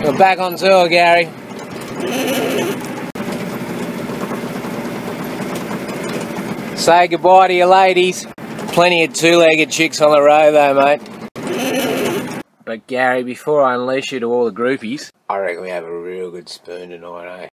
We're back on tour, Gary. Say goodbye to your ladies. Plenty of two-legged chicks on the road though, mate. But Gary, before I unleash you to all the groupies, I reckon we have a real good spoon tonight, eh?